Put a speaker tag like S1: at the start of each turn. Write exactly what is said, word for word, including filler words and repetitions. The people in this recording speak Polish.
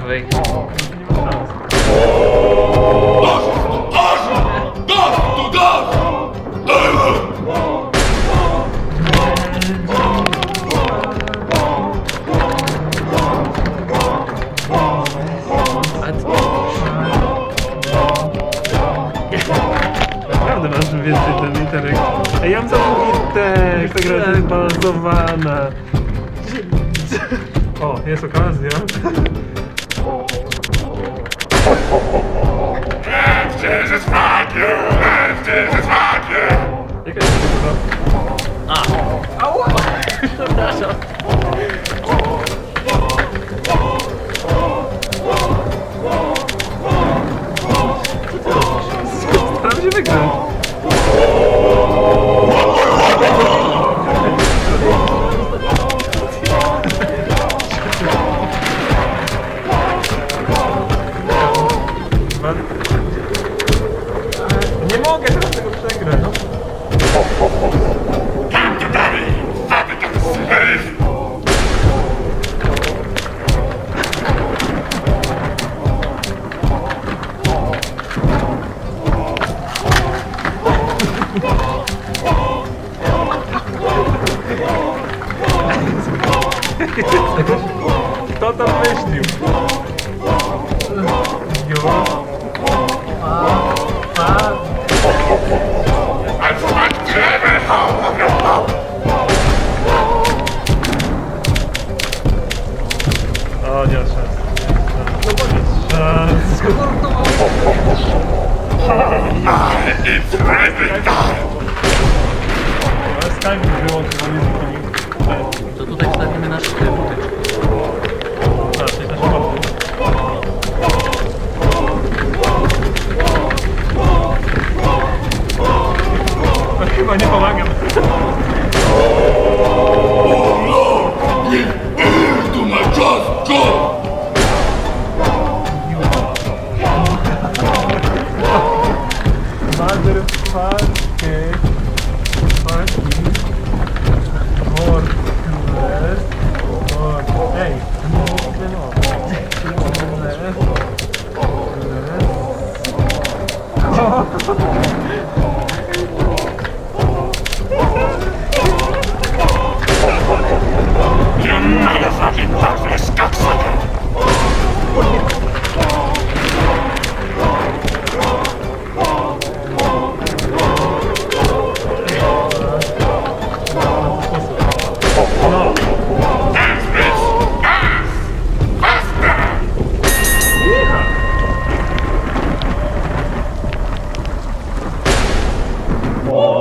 S1: prawej.
S2: Naprawdę masz więcej ten literek. Ej, ja mam za długi tekst, ta gra jest zbalansowana. O, jest okazja. Jaka jest to?
S1: A! Ała! Przepraszam.
S2: Staram się wygrać. Nie mogę teraz tego przegrać. Kto to myślił? Jo. A, a. O, nie ma szans. No bo nie ma szans. Ale Skype wyłączył, bo nie zniknął.
S1: To tutaj wstawimy nasz butek.
S2: Tak, to jest nasz mapy. No, chyba nie pomagam.
S3: Tu ma czas, go!
S2: Motherfucking fucking worthless or hey,
S3: You motherfucking worthless cocksucker!
S2: Oh!